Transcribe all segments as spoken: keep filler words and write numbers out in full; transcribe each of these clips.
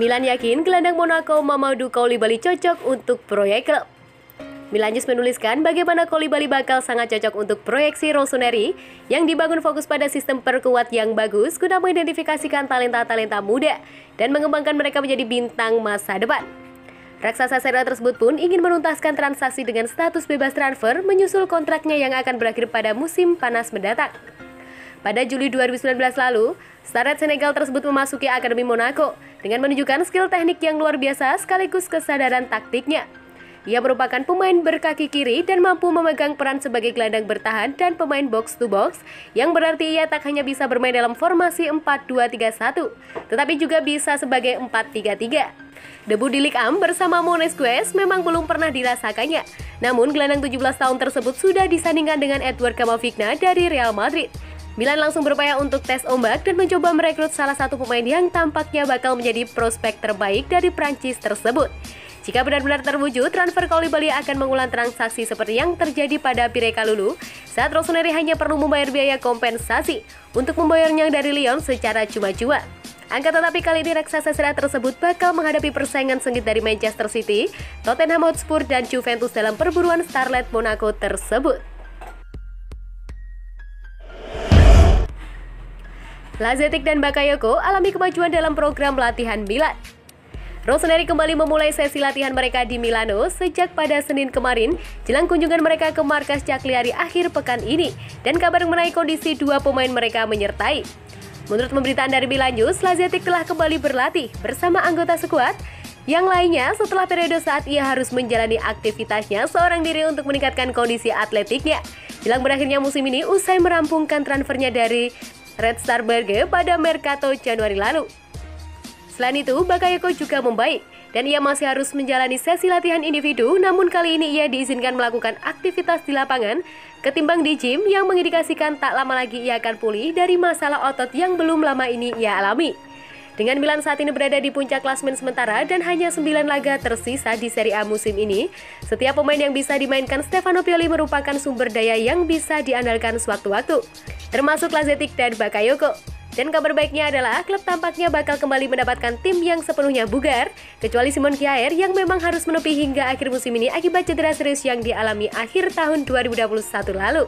Milan yakin gelandang Monaco Mamadou Koulibaly cocok untuk proyek klub. Milan News menuliskan bagaimana Koulibaly bakal sangat cocok untuk proyeksi Rossoneri yang dibangun fokus pada sistem perkuat yang bagus guna mengidentifikasikan talenta-talenta muda dan mengembangkan mereka menjadi bintang masa depan. Raksasa Serie A tersebut pun ingin menuntaskan transaksi dengan status bebas transfer menyusul kontraknya yang akan berakhir pada musim panas mendatang. Pada Juli dua ribu sembilan belas lalu, Starlet Senegal tersebut memasuki Akademi Monaco dengan menunjukkan skill teknik yang luar biasa sekaligus kesadaran taktiknya. Ia merupakan pemain berkaki kiri dan mampu memegang peran sebagai gelandang bertahan dan pemain box to box, yang berarti ia tak hanya bisa bermain dalam formasi empat dua tiga satu, tetapi juga bisa sebagai empat tiga tiga. Debut di Ligue satu bersama Monégasque memang belum pernah dirasakannya. Namun gelandang tujuh belas tahun tersebut sudah disandingkan dengan Edouard Camavinga dari Real Madrid. Milan langsung berupaya untuk tes ombak dan mencoba merekrut salah satu pemain yang tampaknya bakal menjadi prospek terbaik dari Prancis tersebut. Jika benar-benar terwujud, transfer Koulibaly akan mengulang transaksi seperti yang terjadi pada Pierre Kalulu saat Rossoneri hanya perlu membayar biaya kompensasi untuk membayarnya dari Lyon secara cuma-cuma. Angka tetapi kali ini raksasa Serie A tersebut bakal menghadapi persaingan sengit dari Manchester City, Tottenham Hotspur, dan Juventus dalam perburuan Starlet Monaco tersebut. Lazetic dan Bakayoko alami kemajuan dalam program latihan Milan. Rossoneri kembali memulai sesi latihan mereka di Milano sejak pada Senin kemarin jelang kunjungan mereka ke markas Cagliari akhir pekan ini, dan kabar mengenai kondisi dua pemain mereka menyertai. Menurut pemberitaan dari Milan News, Lazetic telah kembali berlatih bersama anggota skuad yang lainnya setelah periode saat ia harus menjalani aktivitasnya seorang diri untuk meningkatkan kondisi atletiknya jelang berakhirnya musim ini usai merampungkan transfernya dari Red Star Belgrade pada Mercato Januari lalu. Selain itu, Bakayoko juga membaik dan ia masih harus menjalani sesi latihan individu, namun kali ini ia diizinkan melakukan aktivitas di lapangan ketimbang di gym yang mengindikasikan tak lama lagi ia akan pulih dari masalah otot yang belum lama ini ia alami. Dengan Milan saat ini berada di puncak klasemen sementara dan hanya sembilan laga tersisa di Serie A musim ini, setiap pemain yang bisa dimainkan Stefano Pioli merupakan sumber daya yang bisa diandalkan sewaktu-waktu, termasuk Lazetic dan Bakayoko. Dan kabar baiknya adalah klub tampaknya bakal kembali mendapatkan tim yang sepenuhnya bugar, kecuali Simon Kjaer yang memang harus menepi hingga akhir musim ini akibat cedera serius yang dialami akhir tahun dua ribu dua puluh satu lalu.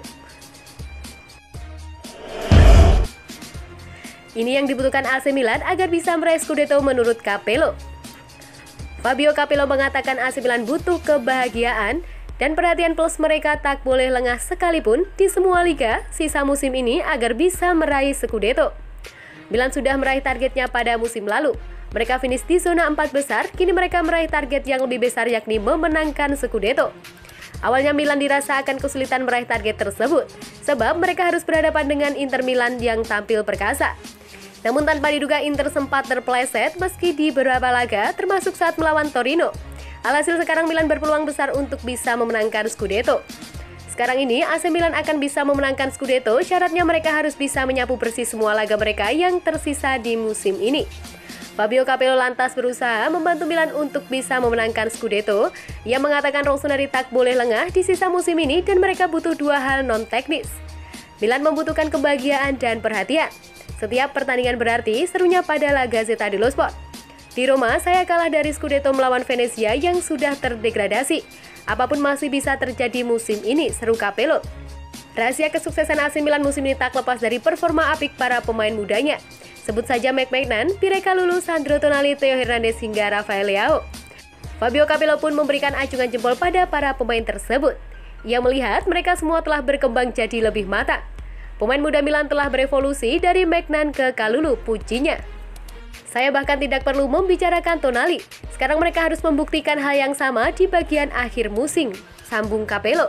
Ini yang dibutuhkan A C Milan agar bisa meraih Scudetto menurut Capello. Fabio Capello mengatakan A C Milan butuh kebahagiaan dan perhatian plus mereka tak boleh lengah sekalipun di semua liga sisa musim ini agar bisa meraih Scudetto. Milan sudah meraih targetnya pada musim lalu. Mereka finish di zona empat besar, kini mereka meraih target yang lebih besar yakni memenangkan Scudetto. Awalnya Milan dirasa akan kesulitan meraih target tersebut, sebab mereka harus berhadapan dengan Inter Milan yang tampil perkasa. Namun tanpa diduga Inter sempat terpeleset meski di beberapa laga, termasuk saat melawan Torino. Alhasil sekarang Milan berpeluang besar untuk bisa memenangkan Scudetto. Sekarang ini A C Milan akan bisa memenangkan Scudetto, syaratnya mereka harus bisa menyapu bersih semua laga mereka yang tersisa di musim ini. Fabio Capello lantas berusaha membantu Milan untuk bisa memenangkan Scudetto. Ia mengatakan Rossoneri tak boleh lengah di sisa musim ini dan mereka butuh dua hal non-teknis. Milan membutuhkan kebahagiaan dan perhatian. Setiap pertandingan berarti, serunya pada La Gazzetta dello Sport. Di Roma, saya kalah dari Scudetto melawan Venezia yang sudah terdegradasi. Apapun masih bisa terjadi musim ini, seru Capello. Rahasia kesuksesan A C Milan musim ini tak lepas dari performa apik para pemain mudanya. Sebut saja Mike Maignan, Pierre Kalulu, Sandro Tonali, Theo Hernandez hingga Rafael Leao. Fabio Capello pun memberikan acungan jempol pada para pemain tersebut. Ia melihat mereka semua telah berkembang jadi lebih matang. Pemain muda Milan telah berevolusi dari Maignan ke Kalulu, pujinya. Saya bahkan tidak perlu membicarakan Tonali. Sekarang mereka harus membuktikan hal yang sama di bagian akhir musim, sambung Capello.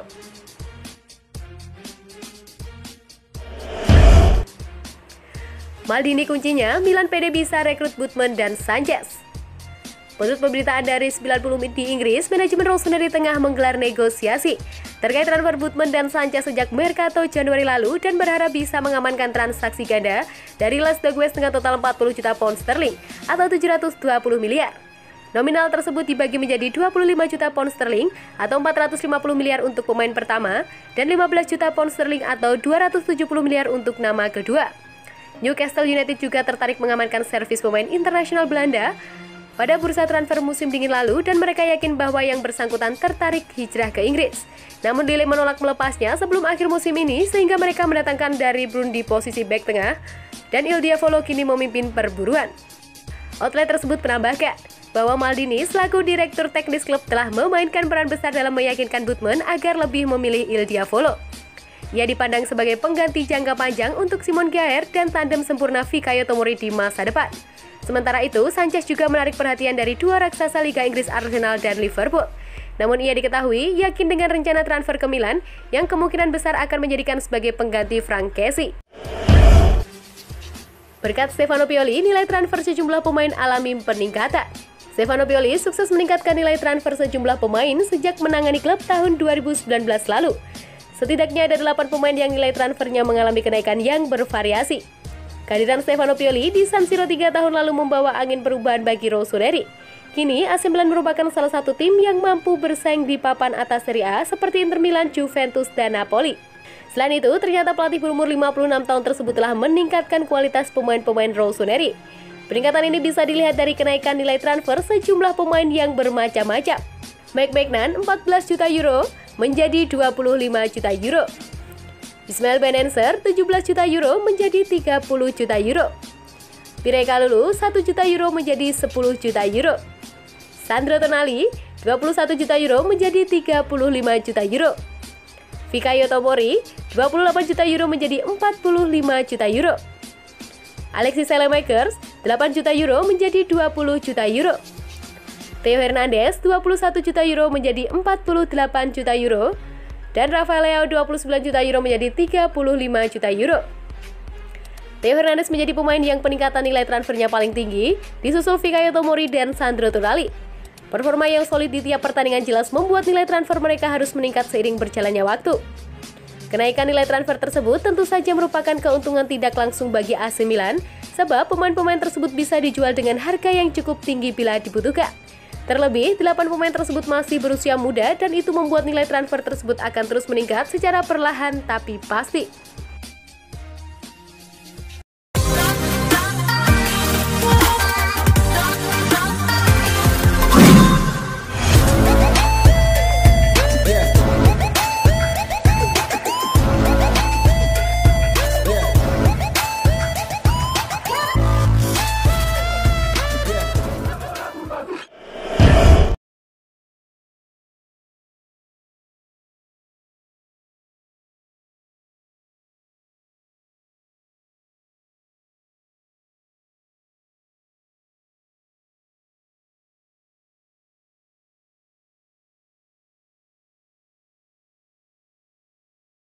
Maldini kuncinya, Milan pede bisa rekrut Butman dan Sanchez. Menurut pemberitaan dari sembilan puluh menit di Inggris, manajemen Rossoneri tengah menggelar negosiasi terkait transfer Butman dan Sanchez sejak Mercato Januari lalu dan berharap bisa mengamankan transaksi ganda dari Les Dogues dengan total empat puluh juta pound sterling atau tujuh ratus dua puluh miliar. Nominal tersebut dibagi menjadi dua puluh lima juta pound sterling atau empat ratus lima puluh miliar untuk pemain pertama dan lima belas juta pound sterling atau dua ratus tujuh puluh miliar untuk nama kedua. Newcastle United juga tertarik mengamankan servis pemain internasional Belanda pada bursa transfer musim dingin lalu dan mereka yakin bahwa yang bersangkutan tertarik hijrah ke Inggris. Namun Lille menolak melepasnya sebelum akhir musim ini sehingga mereka mendatangkan dari Brun di posisi bek tengah dan Il Diavolo kini memimpin perburuan. Outlet tersebut menambahkan bahwa Maldini selaku direktur teknis klub telah memainkan peran besar dalam meyakinkan Butman agar lebih memilih Il Diavolo. Ia dipandang sebagai pengganti jangka panjang untuk Simon Kjaer dan tandem sempurna Fikayo Tomori di masa depan. Sementara itu, Sanchez juga menarik perhatian dari dua raksasa Liga Inggris Arsenal dan Liverpool. Namun ia diketahui yakin dengan rencana transfer ke Milan yang kemungkinan besar akan menjadikan sebagai pengganti Franck Kessie. Berkat Stefano Pioli, nilai transfer sejumlah pemain alami peningkatan. Stefano Pioli sukses meningkatkan nilai transfer sejumlah pemain sejak menangani klub tahun dua ribu sembilan belas lalu. Setidaknya ada delapan pemain yang nilai transfernya mengalami kenaikan yang bervariasi. Kehadiran Stefano Pioli di San Siro tiga tahun lalu membawa angin perubahan bagi Rossoneri. Kini A C Milan merupakan salah satu tim yang mampu bersaing di papan atas Serie A seperti Inter Milan, Juventus, dan Napoli. Selain itu, ternyata pelatih berumur lima puluh enam tahun tersebut telah meningkatkan kualitas pemain-pemain Rossoneri. Peningkatan ini bisa dilihat dari kenaikan nilai transfer sejumlah pemain yang bermacam-macam. Mike Maignan empat belas juta euro menjadi dua puluh lima juta euro. Ismail Benenser tujuh belas juta euro menjadi tiga puluh juta euro. Pirey Kalulu satu juta euro menjadi sepuluh juta euro. Sandro Tonali dua puluh satu juta euro menjadi tiga puluh lima juta euro. Fikayo Tomori dua puluh delapan juta euro menjadi empat puluh lima juta euro. Alexis Saelemaekers delapan juta euro menjadi dua puluh juta euro. Theo Hernandez dua puluh satu juta euro menjadi empat puluh delapan juta euro. Dan Rafael Leao dua puluh sembilan juta euro menjadi tiga puluh lima juta euro. Theo Hernandez menjadi pemain yang peningkatan nilai transfernya paling tinggi, disusul Fikayo Tomori dan Sandro Tonali. Performa yang solid di tiap pertandingan jelas membuat nilai transfer mereka harus meningkat seiring berjalannya waktu. Kenaikan nilai transfer tersebut tentu saja merupakan keuntungan tidak langsung bagi A C Milan, sebab pemain-pemain tersebut bisa dijual dengan harga yang cukup tinggi bila dibutuhkan. Terlebih, delapan pemain tersebut masih berusia muda dan itu membuat nilai transfer tersebut akan terus meningkat secara perlahan tapi pasti.